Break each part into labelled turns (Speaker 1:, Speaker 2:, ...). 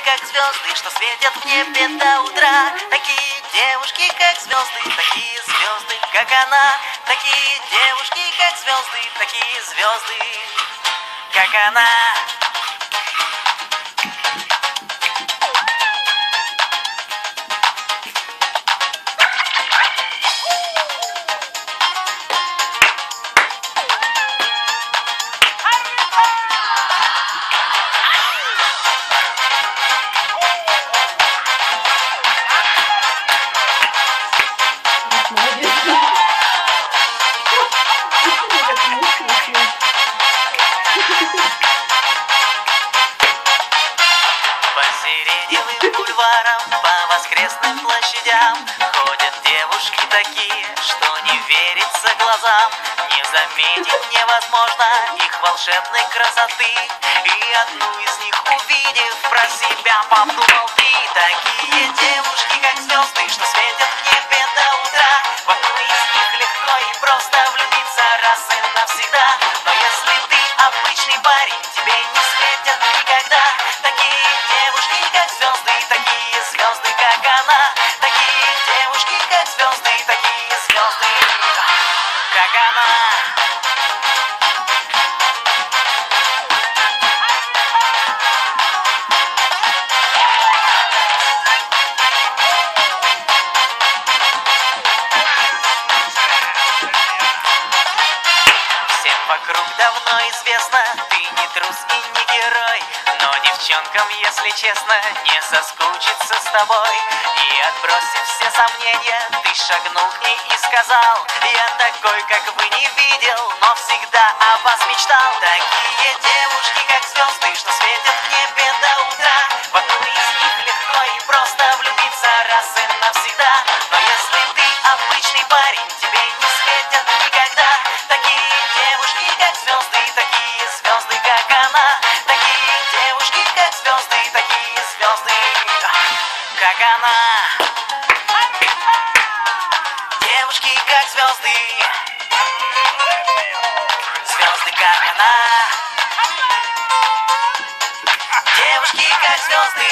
Speaker 1: как звезды, что светят в небе до утра. Такие девушки, как звезды, такие звезды, как она. Такие девушки, как звезды, такие звезды, как она. По сиреневым бульварам, по воскресным площадям ходят девушки такие, что не верится глазам. Не заметить невозможно их волшебной красоты. И одну из них увидев, про себя подумал ты. Такие девушки, как звезды, что светят в небе до утра. В одну из них легко и просто влюбиться раз и навсегда. Но если ты обычный парень, тебе не светят никогда. Такие девушки, как звезды, такие звезды, как она. Такие девушки, как звезды, такие звезды, как она. Всем вокруг давно известно, ты не трус и не герой. Но девчонкам, если честно, не соскучиться с тобой. И отбросив все сомнения, ты шагнул к ней и сказал: я такой, как вы, не видел, но всегда о вас мечтал. Такие девушки, как звезды, что светят в небе до утра. В одну из них легко и просто влюбиться раз и навсегда. Но если ты обычный парень, тебе не светят никогда. Такие девушки, как звезды, такие звезды, как она. Такие девушки, как звезды, такие звезды, как она. Девушки, как звезды, звезды, как она. Девушки, как звезды.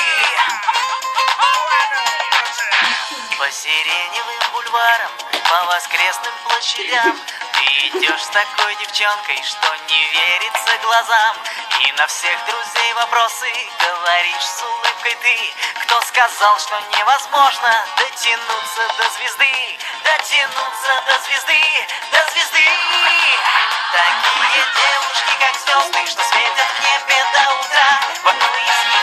Speaker 1: По сиреневым бульварам, по воскресным площадям ты идешь с такой девчонкой, что не верится глазам. И на всех друзей вопросы говоришь с улыбкой ты. Кто сказал, что невозможно дотянуться до звезды? Дотянуться до звезды, до звезды. Такие девушки, как звезды, что светят в небе до утра. В одну из них